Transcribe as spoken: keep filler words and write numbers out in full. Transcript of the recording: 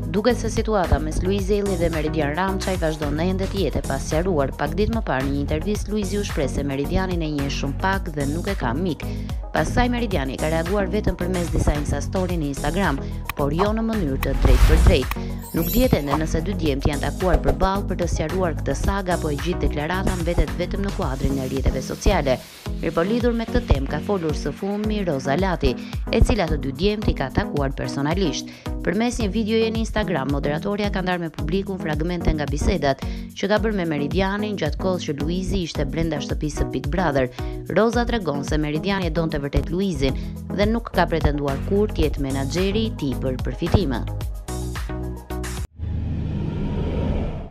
Duket se situata mes Luiz Ejllit dhe Meridian Ramçaj vazhdon ende të jetë pas sqaruar. Pak ditë më parë në një intervistë Luizi u shpreh se Meridianin e njeh shumë pak dhe nuk e ka mik. Pastaj Meridiani ka reaguar vetëm përmes disa Insta story në Instagram, por jo në mënyrë të drejtë për drejtë. Nuk dihet ende nëse dy djemtë janë takuar përballë për të sqaruar këtë sagë apo e gjithë deklarata mbetet vetëm në kuadrin e rrjeteve sociale. Mirpo lidhur me këtë temë ka folur së fundmi Roza Lati, e cila të dy djemtë i ka takuar personalisht. Përmes një videoje në Instagram, moderatorja ka ndarë me publikun fragmente nga bisedat që ka bërë me Meridianin gjatë kohës që Luizi ishte brenda shtëpisë së Big Brother. Roza tregon se Meridiani e donte vërtet Luizin dhe nuk ka pretenduar kur të jetë menaxheri i tij për përfitime.